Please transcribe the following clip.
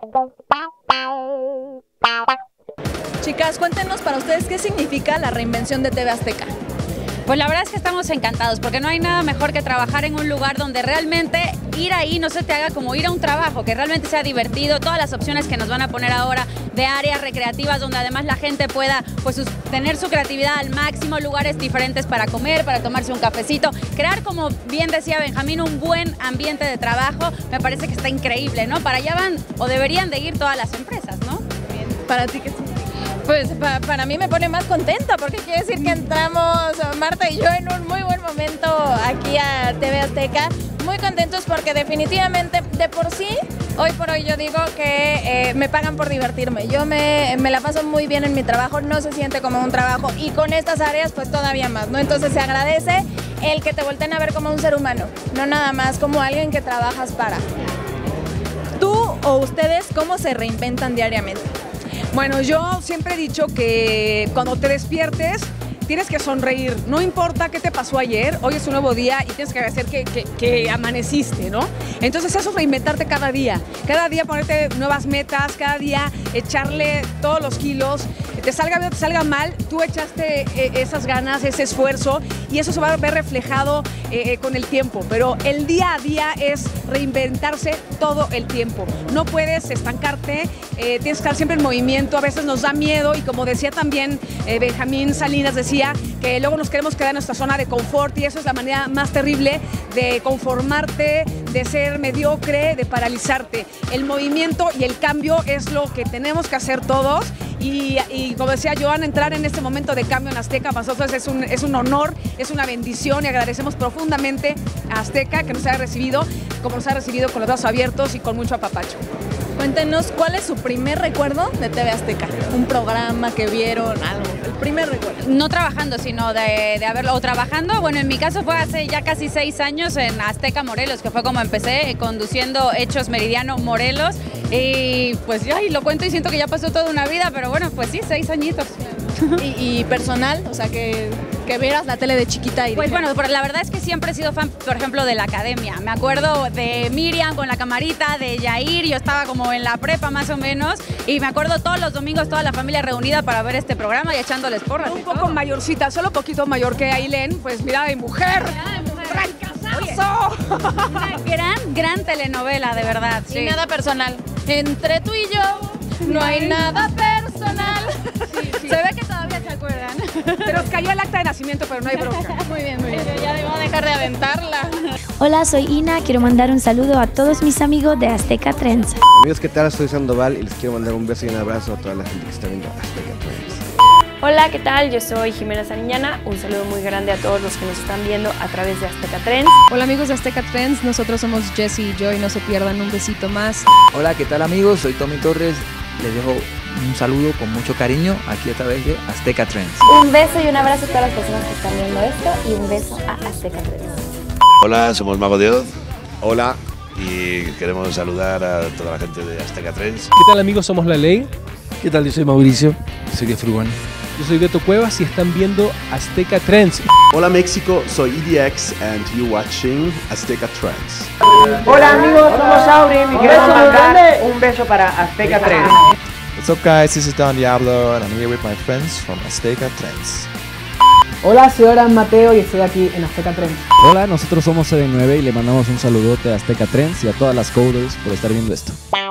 Chicas, cuéntenos para ustedes qué significa la reinvención de TV Azteca. Pues la verdad es que estamos encantados, porque no hay nada mejor que trabajar en un lugar donde realmente ir ahí no se te haga como ir a un trabajo, que realmente sea divertido. Todas las opciones que nos van a poner ahora de áreas recreativas donde además la gente pueda pues tener su creatividad al máximo, lugares diferentes para comer, para tomarse un cafecito, crear, como bien decía Benjamín, un buen ambiente de trabajo. Me parece que está increíble, ¿no? Para allá van o deberían de ir todas las empresas, ¿no? ¿Para ti qué significa? Pues para mí me pone más contenta, porque quiere decir que entramos Marta y yo en un muy buen momento aquí a TV Azteca. Muy contentos porque definitivamente de por sí, hoy por hoy yo digo que me pagan por divertirme. Yo me la paso muy bien en mi trabajo, no se siente como un trabajo, y con estas áreas pues todavía más, ¿no? Entonces se agradece el que te volteen a ver como un ser humano, no nada más como alguien que trabajas para. ¿Tú o ustedes cómo se reinventan diariamente? Bueno, yo siempre he dicho que cuando te despiertes tienes que sonreír, no importa qué te pasó ayer, hoy es un nuevo día y tienes que agradecer que amaneciste, ¿no? Entonces eso es reinventarte cada día ponerte nuevas metas, cada día echarle todos los kilos, te salga bien o te salga mal, tú echaste esas ganas, ese esfuerzo, y eso se va a ver reflejado con el tiempo, pero el día a día es reinventarse todo el tiempo, no puedes estancarte, tienes que estar siempre en movimiento. A veces nos da miedo y, como decía también Benjamín Salinas, decía que luego nos queremos quedar en nuestra zona de confort, y eso es la manera más terrible de conformarte, de ser mediocre, de paralizarte. El movimiento y el cambio es lo que tenemos que hacer todos, y como decía Joan, entrar en este momento de cambio en Azteca para nosotros es un honor, es una bendición, y agradecemos profundamente a Azteca que nos haya recibido como nos ha recibido, con los brazos abiertos y con mucho apapacho. Cuéntenos, ¿cuál es su primer recuerdo de TV Azteca? Un programa que vieron, algo, el primer recuerdo. No trabajando, sino de haberlo, o trabajando, bueno, en mi caso fue hace ya casi 6 años en Azteca Morelos, que fue como empecé, conduciendo Hechos Meridiano Morelos, y pues ya, y lo cuento y siento que ya pasó toda una vida, pero bueno, pues sí, 6 añitos. ¿Y personal? O sea, que vieras la tele de chiquita y... Pues bueno, la verdad es que siempre he sido fan, por ejemplo, de la academia. Me acuerdo de Miriam con la camarita, de Yair, yo estaba como en la prepa más o menos, y me acuerdo todos los domingos toda la familia reunida para ver este programa y echándoles porras. Un poco mayorcita, solo poquito mayor que Ailén, pues mirada de mujer. ¡Trancazazo! Una gran telenovela, de verdad. Sí. Y nada personal. Entre tú y yo no hay nada personal. Sí. Se ve que todavía se acuerdan. Se nos cayó el acta de nacimiento, pero no hay bronca. Muy bien, muy bien. Ya debemos dejar de aventarla. Hola, soy Ina, quiero mandar un saludo a todos mis amigos de Azteca Trends. Amigos, ¿qué tal? Soy Sandoval y les quiero mandar un beso y un abrazo a toda la gente que está viendo Azteca Trends. Hola, ¿qué tal? Yo soy Jimena Sariñana. Un saludo muy grande a todos los que nos están viendo a través de Azteca Trends. Hola amigos de Azteca Trends, nosotros somos Jessy y Joy, no se pierdan un besito más. Hola, ¿qué tal amigos? Soy Tommy Torres, les dejo un saludo con mucho cariño aquí a través de Azteca Trends. Un beso y un abrazo a todas las personas que están viendo esto y un beso a Azteca Trends. Hola, somos Mago de Oz. Hola. Y queremos saludar a toda la gente de Azteca Trends. ¿Qué tal amigos? Somos La Ley. ¿Qué tal? Yo soy Mauricio, soy de Frugan. Yo soy Beto Cuevas y están viendo Azteca Trends. Hola México, soy EDX and you're watching Azteca Trends. Hola amigos, somos Auri y queremos mandar un beso para Azteca Trends. What's up guys, this is Don Diablo and I'm here with my friends from Azteca Trends. Hola, soy Aran Mateo y estoy aquí en Azteca Trends. Hola, nosotros somos CD9 y le mandamos un saludote a Azteca Trends y a todas las coders por estar viendo esto.